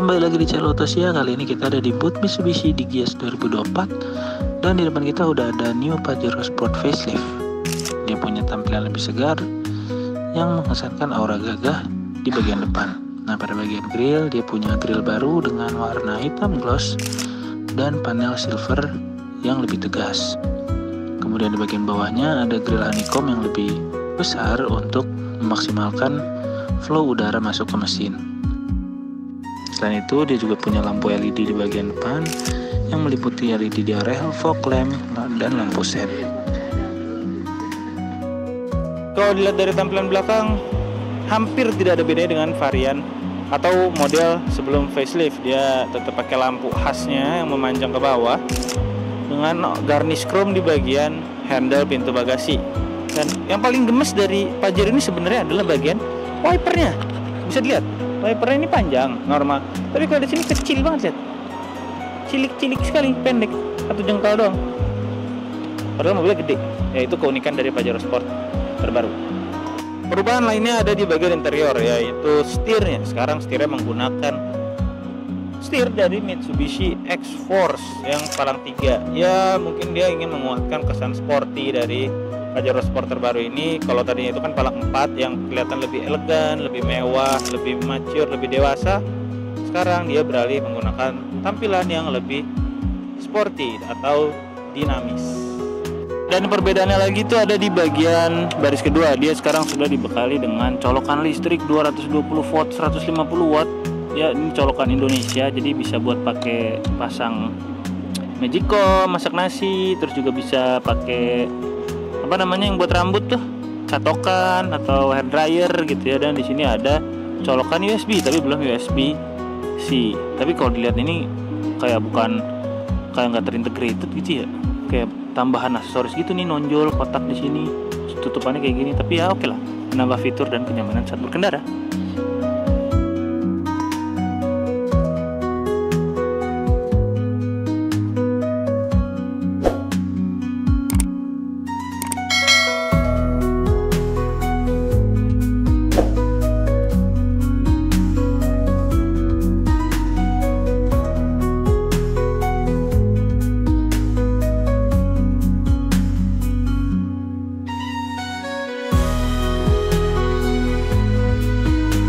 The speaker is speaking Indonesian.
kembali lagi di channel Otosia. Kali ini kita ada di booth Mitsubishi di Gias 2024. Dan di depan kita udah ada New Pajero Sport Facelift. Dia punya tampilan lebih segar yang mengesankan aura gagah di bagian depan. Nah, pada bagian grill dia punya grill baru dengan warna hitam gloss dan panel silver yang lebih tegas. Kemudian di bagian bawahnya ada grill honeycomb yang lebih besar untuk memaksimalkan flow udara masuk ke mesin. Selain itu dia juga punya lampu LED di bagian depan yang meliputi LED diarel, fog lamp, dan lampu set. Kalau dilihat dari tampilan belakang, hampir tidak ada bedanya dengan varian atau model sebelum facelift. Dia tetap pakai lampu khasnya yang memanjang ke bawah dengan garnish chrome di bagian handle pintu bagasi. Dan yang paling gemes dari Pajero ini sebenarnya adalah bagian wipernya. Bisa dilihat, wipernya ini panjang, normal. Tapi kalau di sini kecil banget, lihat. Cilik-cilik sekali, pendek, satu jengkal doang. Padahal mobilnya gede. Yaitu keunikan dari Pajero Sport terbaru. Perubahan lainnya ada di bagian interior, yaitu setirnya. Sekarang setirnya menggunakan setir dari Mitsubishi X-Force yang palang 3. Ya, mungkin dia ingin menguatkan kesan sporty dari Pajero Sport terbaru ini. Kalau tadinya itu kan palang 4 yang kelihatan lebih elegan, lebih mewah, lebih mature, lebih dewasa. Sekarang dia beralih menggunakan tampilan yang lebih sporty atau dinamis. Dan perbedaannya lagi itu ada di bagian baris kedua. Dia sekarang sudah dibekali dengan colokan listrik 220 volt 150 watt. Ya, ini colokan Indonesia, jadi bisa buat pakai pasang Magicom, masak nasi, terus juga bisa pakai apa namanya yang buat rambut tuh, catokan atau hair dryer gitu ya. Dan di sini ada colokan USB tapi belum USB-C. Tapi kalau dilihat ini kayak nggak terintegrated gitu ya, kayak tambahan aksesoris gitu nih, nonjol kotak di sini, tutupannya kayak gini. Tapi ya oke lah, menambah fitur dan kenyamanan saat berkendara.